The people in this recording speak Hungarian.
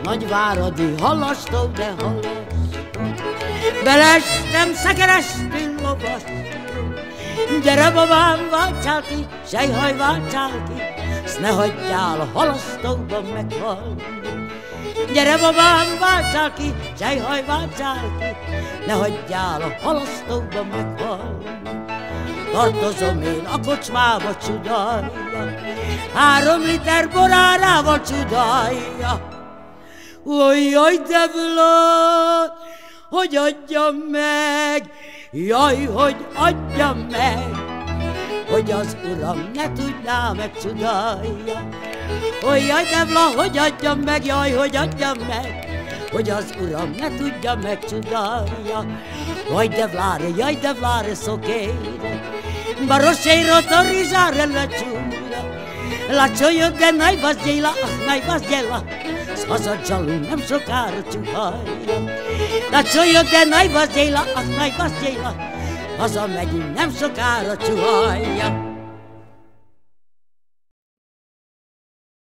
Nagyváradi halasztó, de halasztó. Belestem, szekerestül lovastó. Gyere babám, váltsál ki, sejhaj, váltsál ki, s ne hagyjál a halasztóban meghalni. Gyere babám, váltsál ki, sejhaj, váltsál ki, ne hagyjál a halasztóban meghalni. Tartozom én a kocsmába, csudálja, 3 liter borárával, csudálja. Jaj, de Vlad, hogy adjam meg, jaj, hogy adjam meg, hogy az uram ne tudná meg, csudálja. Jaj, de Vlad, hogy adjam meg, jaj, hogy adjam meg, hogy az uram ne tudja meg, csudálja. Jaj, de Vlad, sokére, barosero to risare la ciura, la cioio de najvazgyéla, najvazgyéla, s hazadzsalunk nem sokára, csuhajja. La cioio de najvazgyéla, najvazgyéla, hazamegyünk nem sokára, csuhajja.